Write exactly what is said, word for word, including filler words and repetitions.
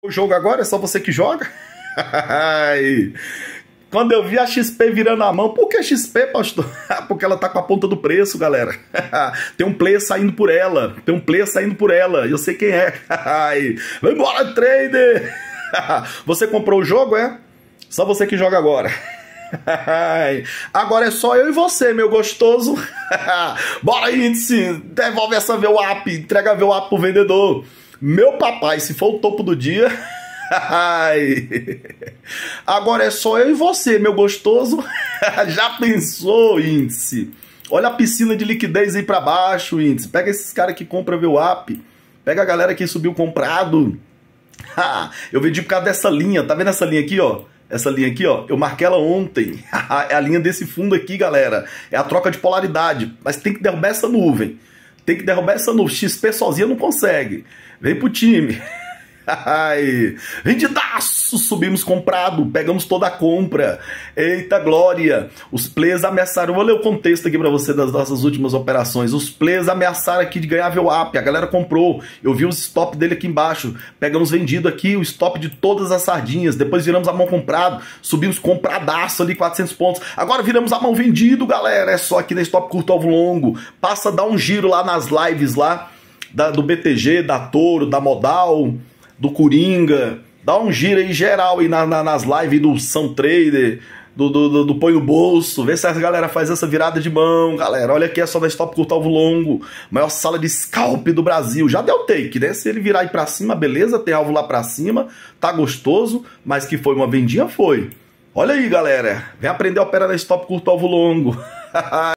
O jogo agora é só você que joga? Quando eu vi a X P virando a mão, por que X P, pastor? Porque ela tá com a ponta do preço, galera. Tem um player saindo por ela. Tem um player saindo por ela. Eu sei quem é. Vai embora, trader! Você comprou o jogo, é? Só você que joga agora. Agora é só eu e você, meu gostoso. Bora, índice. Devolve essa V WAP. Entrega a V WAP pro vendedor. Meu papai, se for o topo do dia... Agora é só eu e você, meu gostoso. Já pensou, índice? Olha a piscina de liquidez aí pra baixo, índice. Pega esses caras que compram V WAP. Pega a galera que subiu comprado. Eu vendi por causa dessa linha. Tá vendo essa linha aqui, ó? Essa linha aqui, ó, eu marquei ela ontem. É a linha desse fundo aqui, galera. É a troca de polaridade. Mas tem que derrubar essa nuvem. Tem que derrubar essa nuvem. X P sozinha não consegue. Vem pro time. Vendidaço, subimos comprado, pegamos toda a compra. Eita glória. Os players ameaçaram, vou ler o contexto aqui pra você das nossas últimas operações. Os players ameaçaram aqui de ganhar V WAP, a galera comprou. Eu vi os stop dele aqui embaixo. Pegamos vendido aqui, o stop de todas as sardinhas. Depois viramos a mão comprado, subimos compradaço ali, quatrocentos pontos. Agora viramos a mão vendido, galera. É só aqui na stop curto alvo longo. Passa a dar um giro lá nas lives lá da, do B T G, da Toro, da Modal, do Coringa. Dá um giro aí geral aí na, na, nas lives do São Trader, do, do, do, do Põe no Bolso. Vê se a galera faz essa virada de mão, galera. Olha aqui, é só da stop curto alvo longo. Maior sala de scalp do Brasil. Já deu take, né? Se ele virar aí pra cima, beleza, tem alvo lá pra cima, tá gostoso, mas que foi uma vendinha, foi. Olha aí, galera. Vem aprender a operar na stop curto alvo longo.